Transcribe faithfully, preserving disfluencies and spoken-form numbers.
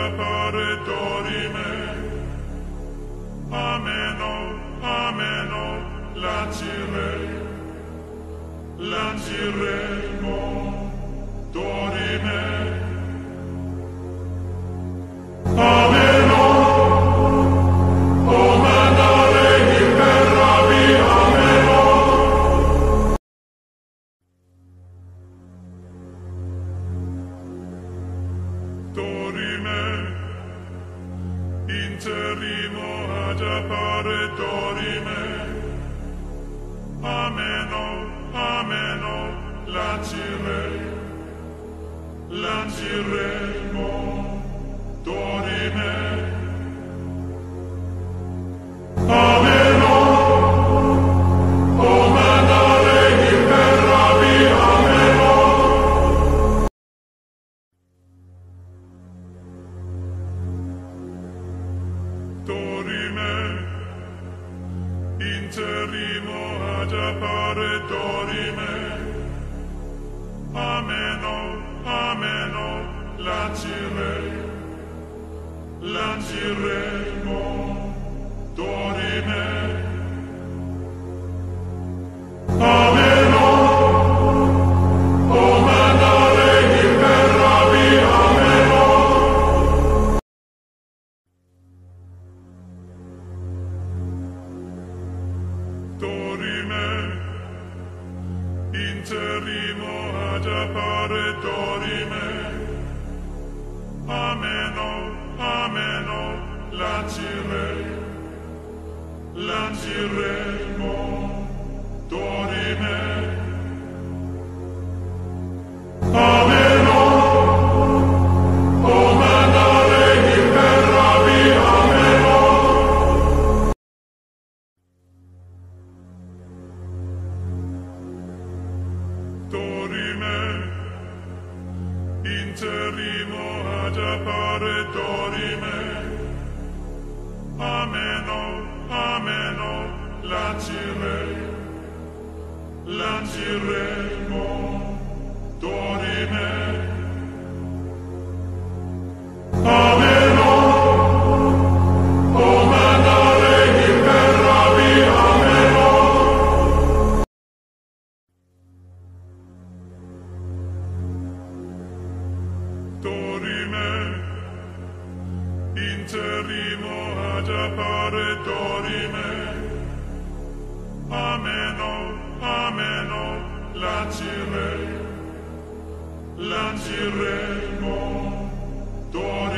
appare dorime. Ameno, ameno, lancirei, lanciremo, dorime. Ameno, o mandare il verravi, ameno. Dorime, interimo ad appare dorime. Ameno, ameno, lancirei, lanciremo, dorime. Ameno, o mandare il verravi, ameno. Dorime, interimo ad appare dorime. Ameno, ameno, lancirei, lanciremo, dorime. Ameno, o mandare il verravi, ameno. Dorime, interimo ad appare dorime. Ameno, ameno, lancirei, lanciremo, dorime. Ameno, o mandare il verravi, ameno. Dorime, interimo ad appare dorime. Ameno, ameno, lancirei, lanciremo, dorime. Ameno, o mandare il verravi, ameno. Dorime, interimo ad appare dorime. Ameno, ameno, lancirei, lanciremo, dorime.